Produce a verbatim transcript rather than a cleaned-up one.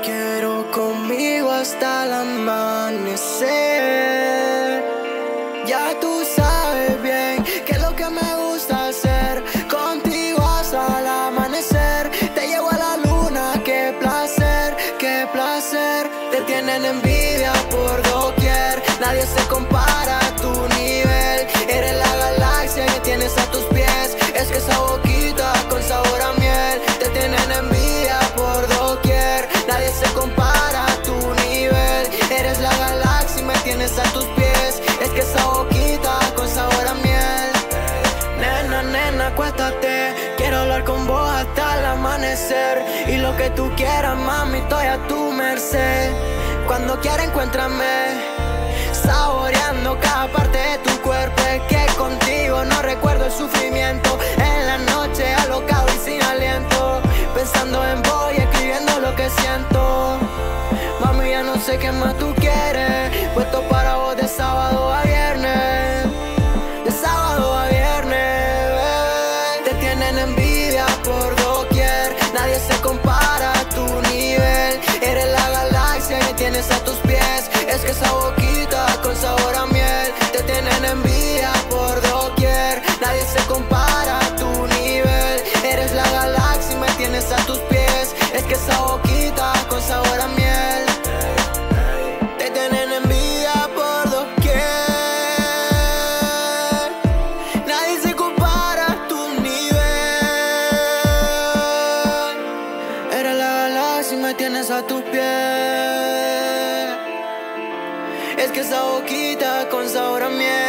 quiero conmigo hasta el amanecer. Ya tú sabes bien que es lo que me gusta hacer. Contigo hasta el amanecer. Te llevo a la luna, qué placer, qué placer. Te tienen envidia por doquier. Nadie se compara a tu nivel. Eres la galaxia que tienes a tus pies. Es que esa boquita con sabor a miel. Te tienen envidia por doquier. Nadie se compara a tu nivel. Eres la galaxia y me tienes a tus pies. Es que esa boquita con sabor a miel. Nena, nena, acuéstate. Quiero hablar con vos hasta el amanecer. Y lo que tú quieras, mami, estoy a tu merced. Cuando quieras, encuéntrame saboreando cada parte de tu cuerpo. Es que contigo no recuerdo el sufrimiento. En la noche alocado y sin aliento, pensando en vos y escribiendo lo que siento. Mami, ya no sé qué más tú quieres. Puesto para vos de sábado a viernes. De sábado a viernes, bebé. Te tienen envidia por doquier. Nadie se compara a tu nivel. Eres la galaxia y me tienes a tus pies. Es que esa boquita con sabor a miel. Te tienen envidia por doquier. Nadie se compara a tu nivel. Eres la galaxia y me tienes a tus pies. Es que esa boquita con sabor a miel. Te tienen envidia por doquier. Nadie se compara a tu nivel. Eres la galaxia y me tienes a tus pies. Es que esa boquita con sabor a miel.